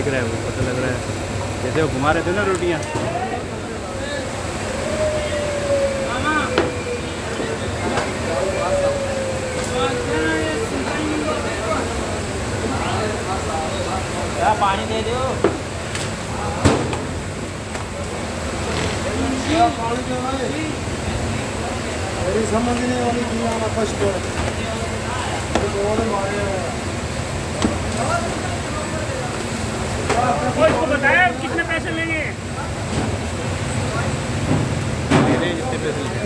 दिख रहा है वो, पता लग रहा है जैसे वो घुमा रहे थे ना रोटियाँ। पानी दे दो। समझ नहीं वाली इसको बताया कितने पैसे लेंगे? जितने पैसे लेंगे।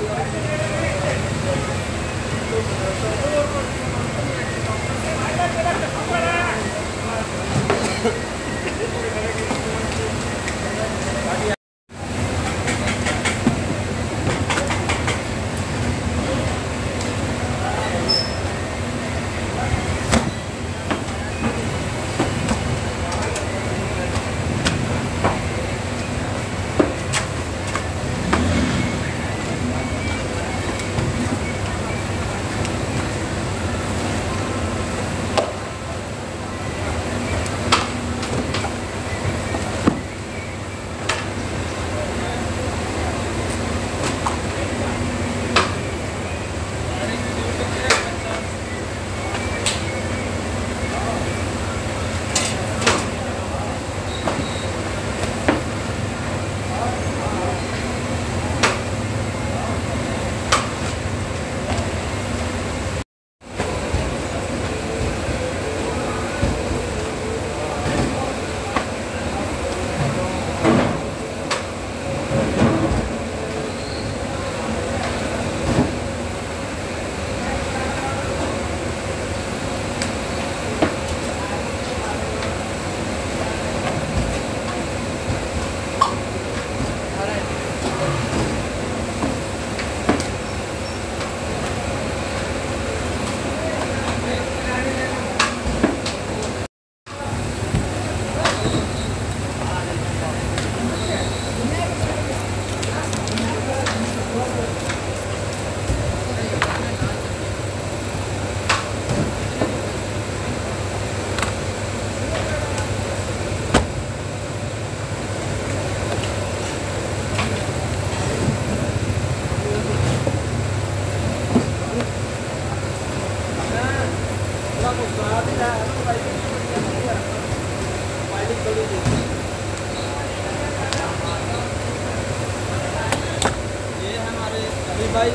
भाई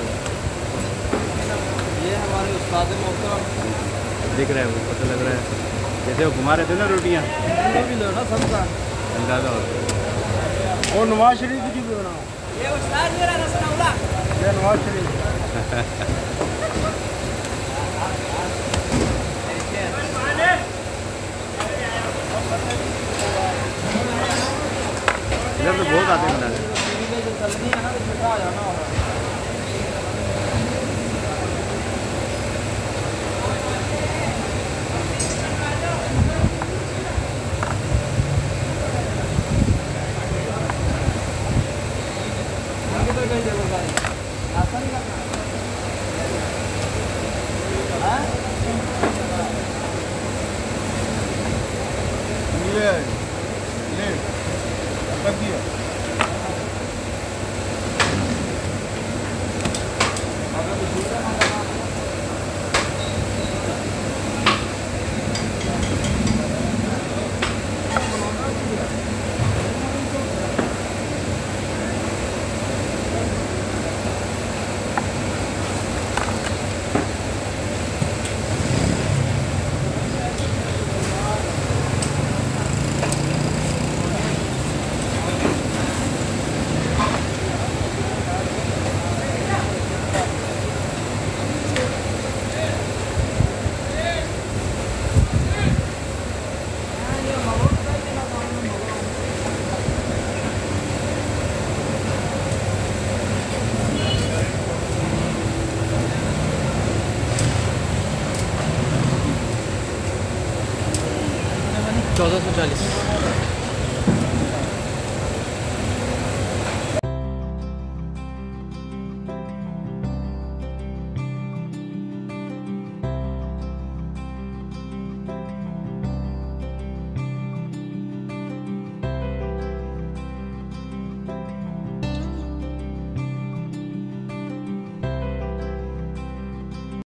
ये हमारे उस्ताद मोहतरम दिख रहा है वो, पता लग रहा है जैसे वो घुमा रहे थे ना रोटियाँ। भी लो ना सबका अंदाजा हो। और नवाज शरीफ की भी बनाओ। ये उस्ताद मेरा रसगुल्ला ये नवाज शरीफ। इधर तो बहुत आते हैं बनाने। $1440